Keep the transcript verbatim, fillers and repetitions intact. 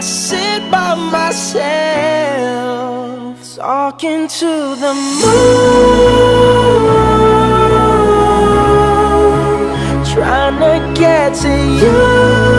sit by myself, talking to the moon, trying to get to you.